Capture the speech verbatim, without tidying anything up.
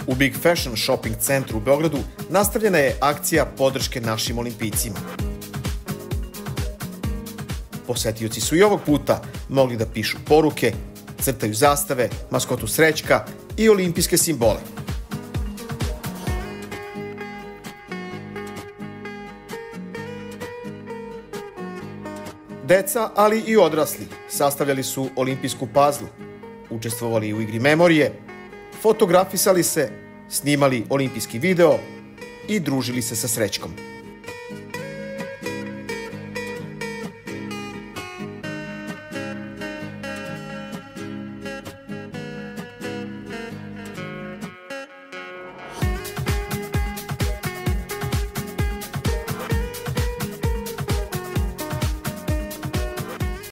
U Big Fashion shopping centru u Beogradu nastavljena je akcija podrške našim olimpijcima. Posetioci su i ovog puta mogli da pišu poruke, crtaju zastave, maskotu Srećka i olimpijske simbole. Deca, ali i odrasli, sastavljali su olimpijsku pazlu, učestvovali u igri memorije, fotografisali se, snimali olimpijski video i družili se sa Srećkom.